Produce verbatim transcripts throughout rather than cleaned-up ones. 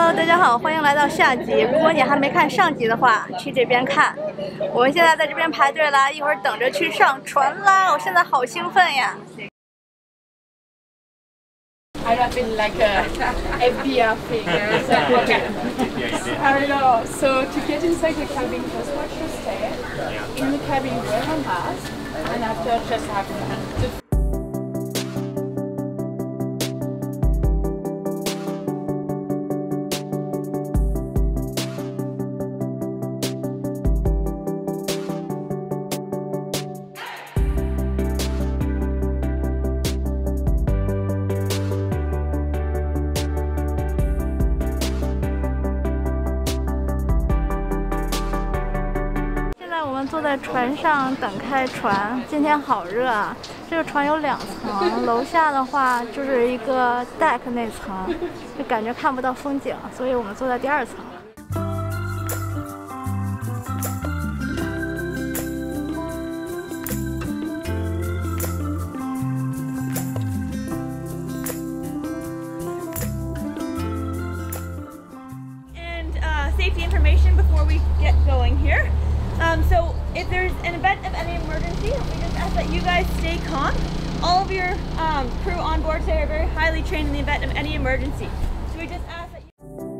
Hello， 大家好，欢迎来到下集。如果你还没看上集的话，去这边看。我们现在在这边排队啦，一会儿等着去上船啦。我现在好兴奋呀！ I have been like a F B R thing. So, okay. I don't know. So to get inside the cabin, just watch your step. In the cabin, wear a mask, and after just have the 坐在船上等开船，今天好热啊！这个船有两层，楼下的话就是一个 deck 那层，就感觉看不到风景，所以我们坐在第二层。And uh, safety information before we get going here. Um, so if there's an event of any emergency, we just ask that you guys stay calm. All of your um, crew on board today are very highly trained in the event of any emergency. So we just ask that you...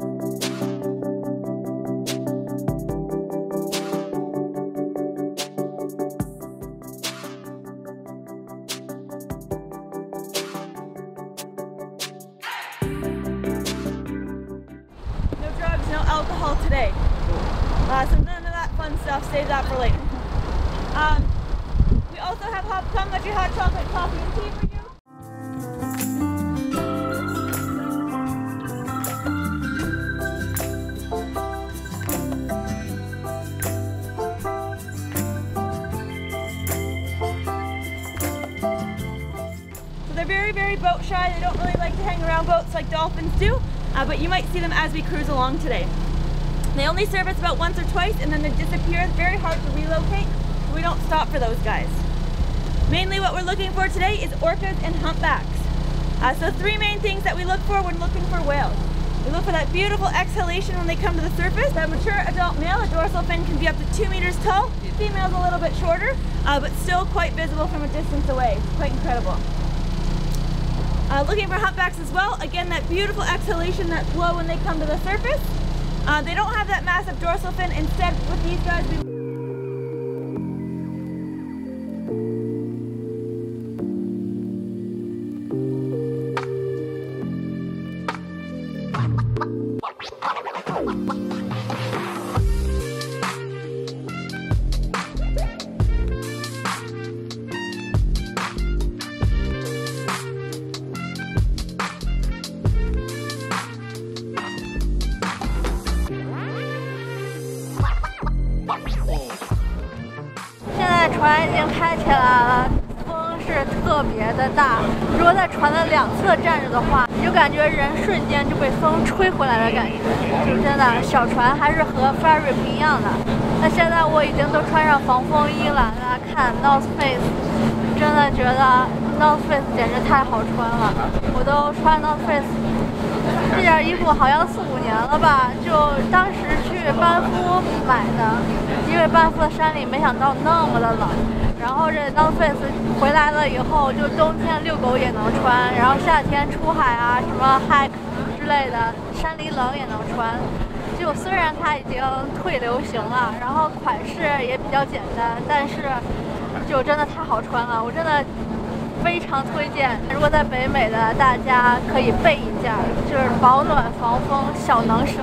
No drugs, no alcohol today. Uh, so none of that fun stuff, save that for later. Um, we also have hot, Kamachi hot chocolate coffee and tea for you. So they're very, very boat shy. They don't really like to hang around boats like dolphins do, uh, but you might see them as we cruise along today. They only service about once or twice and then they disappear. It's very hard to relocate, so we don't stop for those guys. Mainly what we're looking for today is orcas and humpbacks. Uh, so three main things that we look for when looking for whales. We look for that beautiful exhalation when they come to the surface. That mature adult male, a dorsal fin can be up to two meters tall. Female's a little bit shorter, uh, but still quite visible from a distance away. It's quite incredible. Uh, looking for humpbacks as well. Again, that beautiful exhalation, that flow when they come to the surface. Uh, they don't have that massive dorsal fin. Instead, with these guys, we船已经开起来了，风是特别的大。如果在船的两侧站着的话，你就感觉人瞬间就被风吹回来的感觉。就真的，小船还是和 ferry 不一样的。那现在我已经都穿上防风衣了，大家看 North Face， 真的觉得 North Face 简直太好穿了。我都穿 North Face 这件衣服好像四五年了吧，就当时去班夫买的。因为班夫的山里没想到那么的冷，然后这 North Face 回来了以后，就冬天遛狗也能穿，然后夏天出海啊，什么 hike 之类的，山里冷也能穿。就虽然它已经退流行了，然后款式也比较简单，但是就真的太好穿了，我真的非常推荐。如果在北美的大家可以备一件，就是保暖防风，小能省。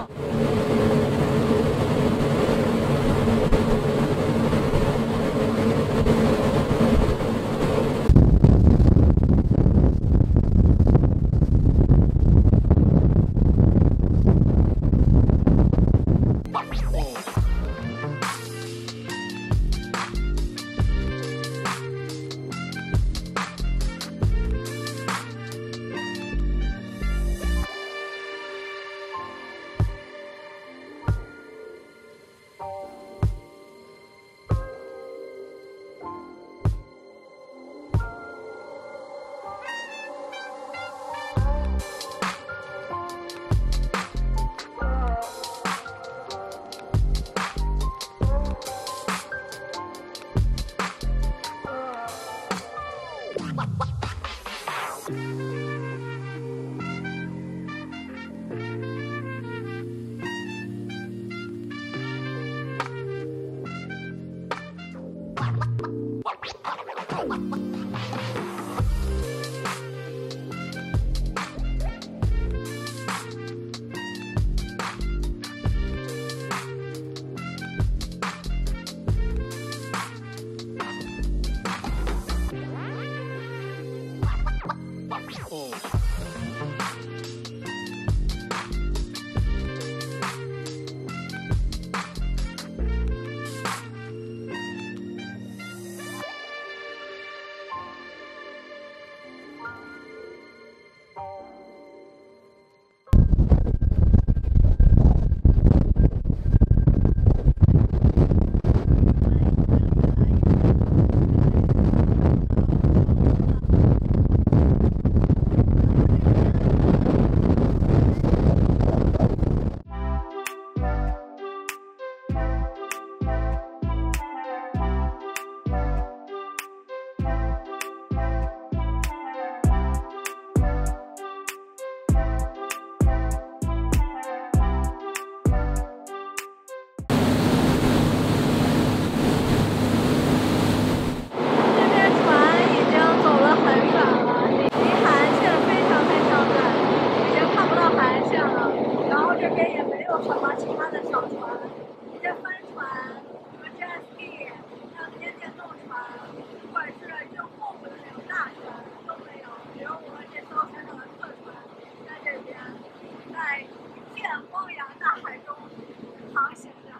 边也没有什么其他的小船，一些帆船，什么 jet ski， 还有那些电动船，或者是更后部的那种大船都没有，只有我们这艘小小的客船在这边，在一片汪洋大海中航行着。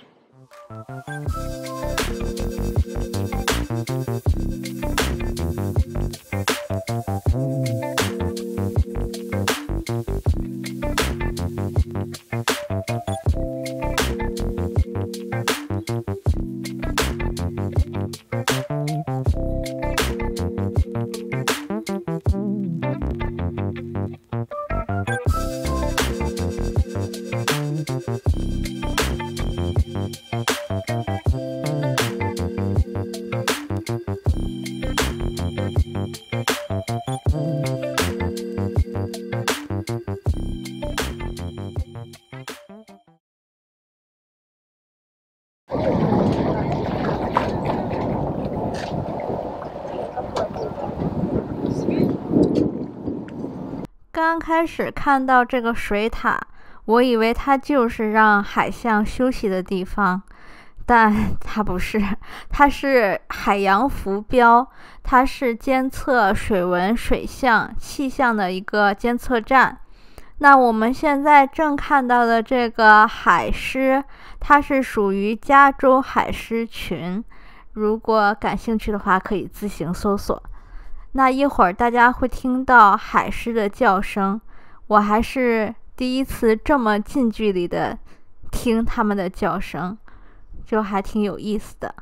刚开始看到这个水塔，我以为它就是让海象休息的地方，但它不是，它是海洋浮标，它是监测水文、水象、气象的一个监测站。那我们现在正看到的这个海狮，它是属于加州海狮群，如果感兴趣的话可以自行搜索。那一会儿大家会听到海狮的叫声，我还是第一次这么近距离的听它们的叫声，就还挺有意思的。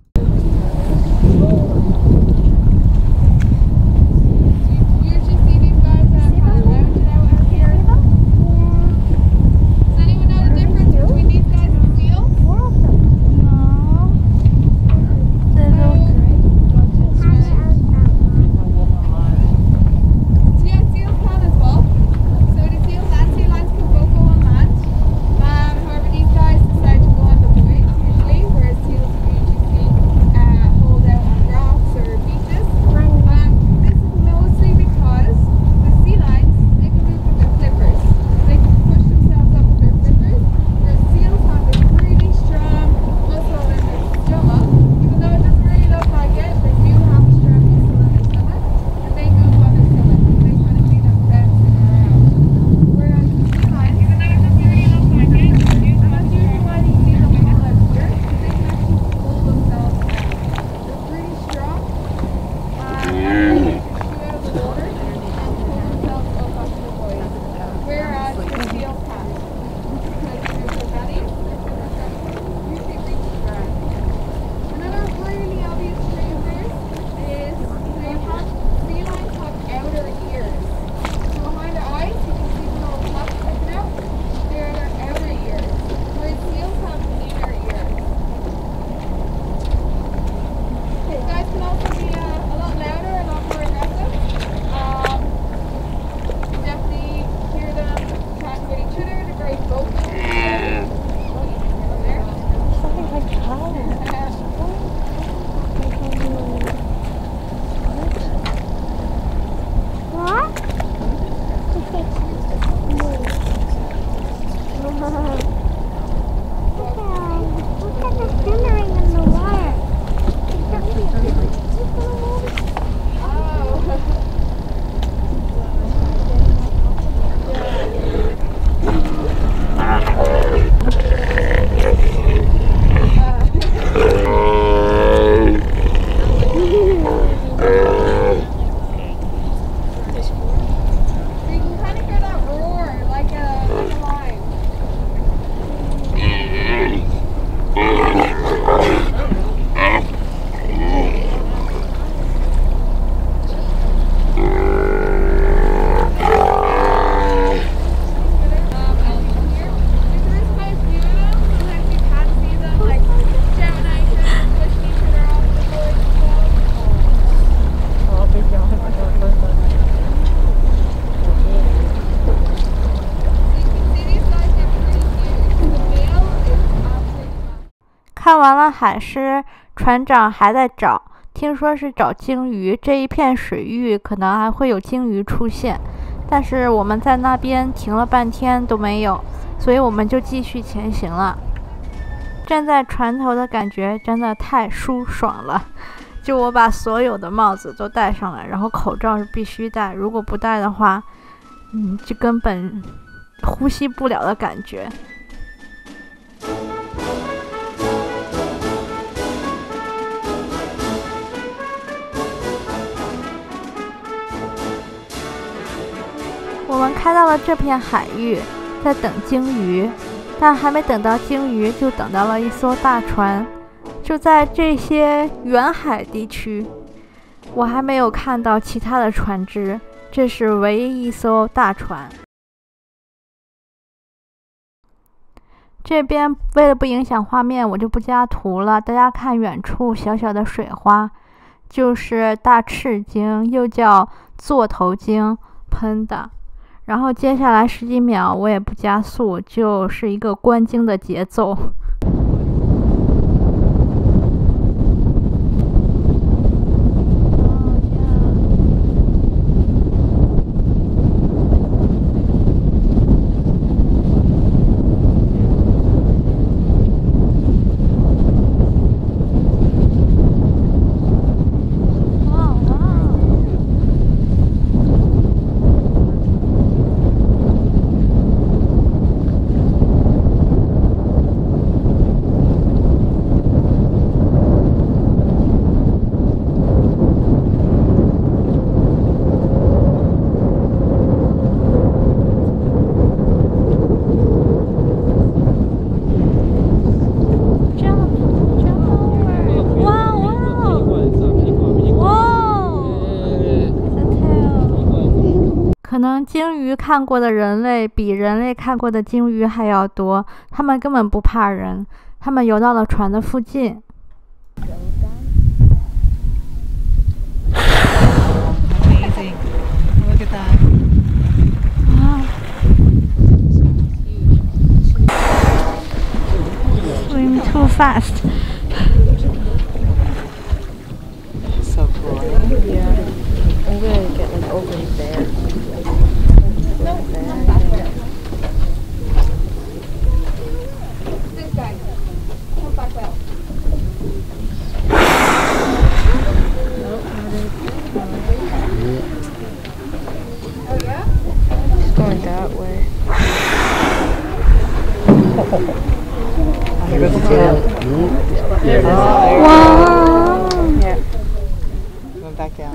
看完了海狮，船长还在找，听说是找鲸鱼，这一片水域可能还会有鲸鱼出现，但是我们在那边停了半天都没有， 所以我们就继续前行了。站在船头的感觉真的太舒爽了，就我把所有的帽子都戴上了，然后口罩是必须戴，如果不戴的话，嗯，就根本呼吸不了的感觉。我们开到了这片海域，在等鲸鱼，但还没等到鲸鱼，就等到了一艘大船。就在这些远海地区，我还没有看到其他的船只，这是唯一一艘大船。这边为了不影响画面，我就不加图了。大家看远处小小的水花，就是大翅鲸，又叫座头鲸喷的。然后接下来十几秒我也不加速，就是一个观鲸的节奏。可能鲸鱼看过的人类比人类看过的鲸鱼还要多，他们根本不怕人。他们游到了船的附近。 Amazing. Look at that. Wow. Swim too fast. So cool. Yeah. I'm gonna get like over there. It's going that way. Here goes the tail. Wow. Yeah. Going back down.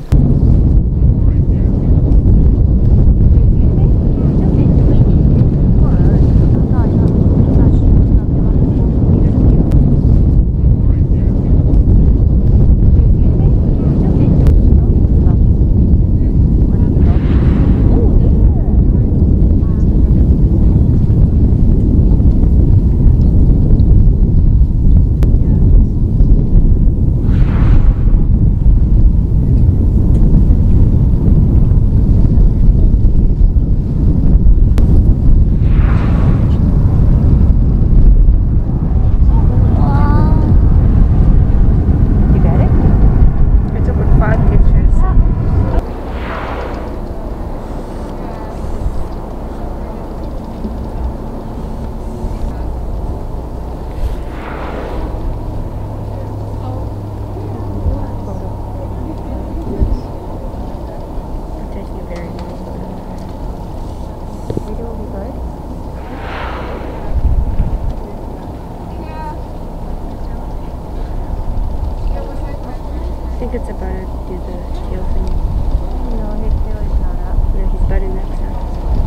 I think it's about to do the tail thing. No, his tail is not up. No, he's about to next up.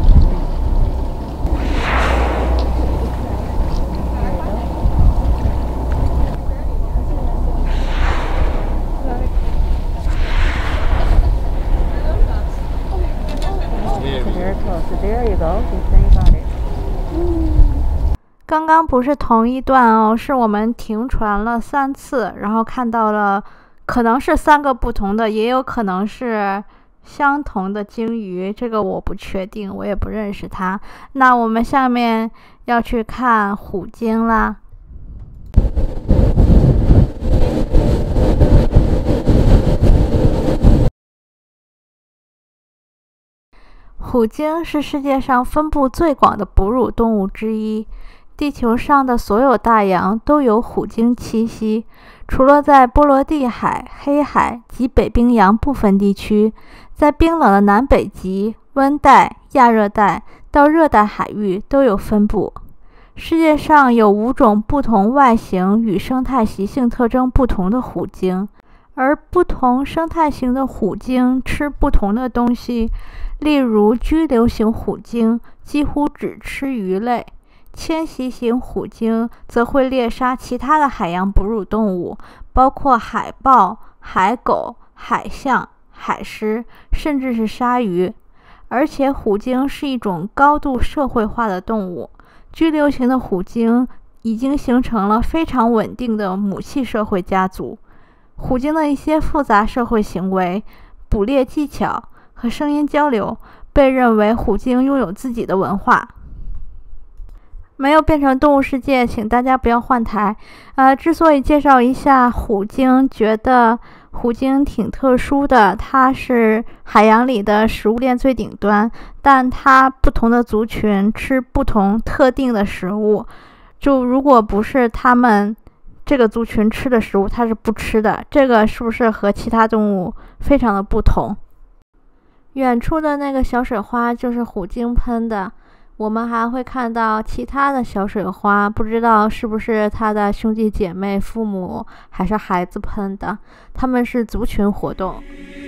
So very close. So there you go. You say about it. 刚刚不是同一段哦，是我们停船了三次，然后看到了可能是三个不同的，也有可能是相同的鲸鱼，这个我不确定，我也不认识它。那我们下面要去看虎鲸啦。 虎鲸是世界上分布最广的哺乳动物之一，地球上的所有大洋都有虎鲸栖息，除了在波罗的海、黑海及北冰洋部分地区，在冰冷的南北极、温带、亚热带到热带海域都有分布。世界上有五种不同外形与生态习性特征不同的虎鲸，而不同生态型的虎鲸吃不同的东西，例如居留型虎鲸几乎只吃鱼类，迁徙型虎鲸则会猎杀其他的海洋哺乳动物，包括海豹、海狗、海象、海狮，甚至是鲨鱼。而且虎鲸是一种高度社会化的动物，居留型的虎鲸已经形成了非常稳定的母系社会家族。虎鲸的一些复杂社会行为、捕猎技巧和声音交流，被认为虎鲸拥有自己的文化。没有变成动物世界，请大家不要换台。呃，之所以介绍一下虎鲸，觉得虎鲸挺特殊的，它是海洋里的食物链最顶端，但它不同的族群吃不同特定的食物，就如果不是它们这个族群吃的食物，它是不吃的。这个是不是和其他动物非常的不同？远处的那个小水花就是虎鲸喷的，我们还会看到其他的小水花，不知道是不是他的兄弟姐妹、父母还是孩子喷的，他们是族群活动。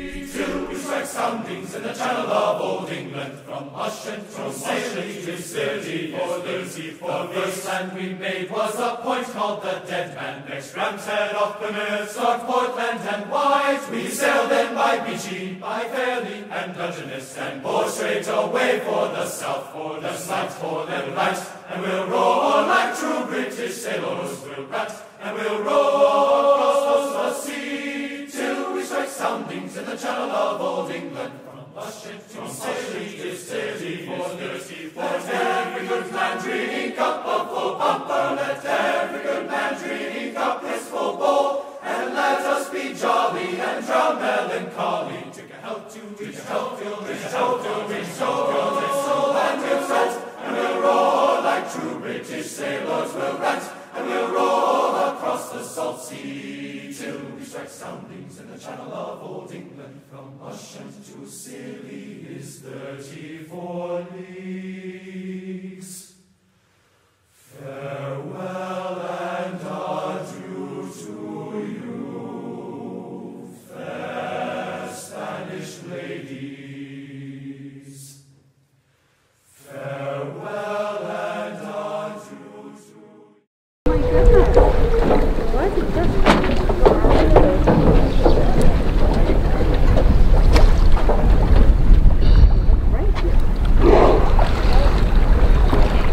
Soundings in the channel of old England, from Ushant to Saley to City for Lucy. The first land we made was a point called the Dead Man. Next Ram's Head off Plymouth, Scott, Portland and White. We sailed then by Beachy, by Fairley and Dungeness, and bore straight away for the south, for the sight, for the light. And we'll roar like true British sailors, we'll rat, and we'll roar across the sea, till we strike soundings in the channel of old England. From Ushant to Saley to City for Lucy, for every good man drink up a full bumper. Let every good man drink up his full bowl, and let us be jolly and drown melancholy. Drink a health to drink a health to drink a health to drink a health to soul and we'll set, and we'll roar like true British sailors. We'll rant and we'll roar across the salt sea, till we strike soundings in the channel of old England. From Ushant to Scilly is thirty-four leagues. Farewell and adieu to you, fair Spanish ladies. Farewell and adieu to you. Oh my goodness! Why is it just... Right here.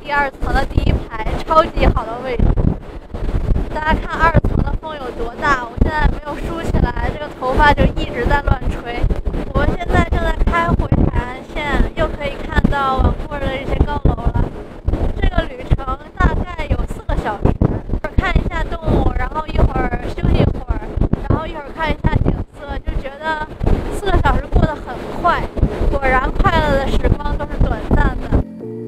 第二层的第一排，超级好的位置。大家看二层的风有多大，我现在没有梳起来，这个头发就一直在乱吹。我们现在正在开回海岸线，又可以看到往过的这些高楼了。这个旅程大概有四个小时，一会儿看一下动物，然后一会儿休息一会儿，然后一会儿看一下景色，就觉得四个小时过得很快。果然，快乐的时光都是短暂的。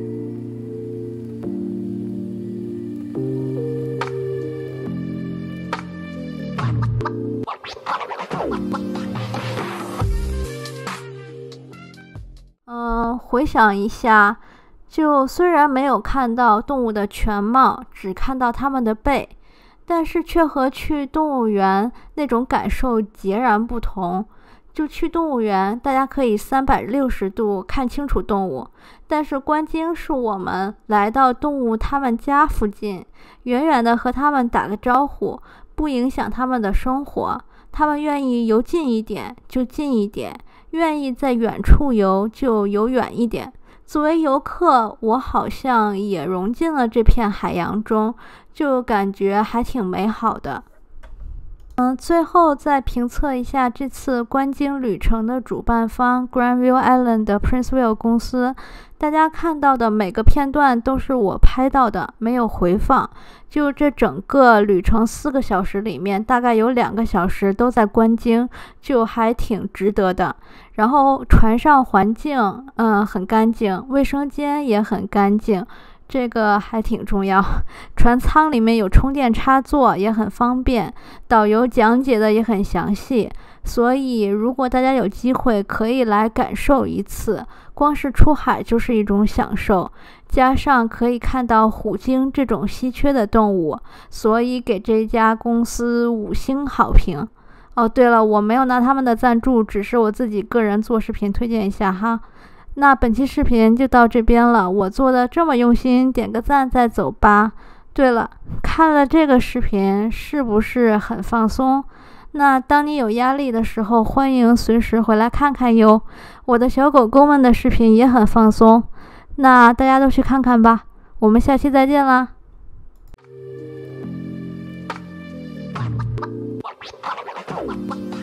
嗯，回想一下，就虽然没有看到动物的全貌，只看到它们的背，但是却和去动物园那种感受截然不同。就去动物园，大家可以三百六十度看清楚动物，但是观鲸是我们来到动物它们家附近，远远的和它们打个招呼，不影响它们的生活。它们愿意游近一点就近一点，愿意在远处游就游远一点。作为游客，我好像也融进了这片海洋中，就感觉还挺美好的。嗯，最后再评测一下这次观鲸旅程的主办方 Granville Island 的 Princeville 公司。大家看到的每个片段都是我拍到的，没有回放。就这整个旅程四个小时里面，大概有两个小时都在观鲸，就还挺值得的。然后船上环境嗯很干净，卫生间也很干净，这个还挺重要。船舱里面有充电插座，也很方便，导游讲解的也很详细，所以如果大家有机会可以来感受一次，光是出海就是一种享受，加上可以看到虎鲸这种稀缺的动物，所以给这家公司五星好评。哦，对了，我没有拿他们的赞助，只是我自己个人做视频推荐一下哈。那本期视频就到这边了，我做的这么用心，点个赞再走吧。对了，看了这个视频是不是很放松？那当你有压力的时候，欢迎随时回来看看哟。我的小狗狗们的视频也很放松，那大家都去看看吧。我们下期再见啦。 What?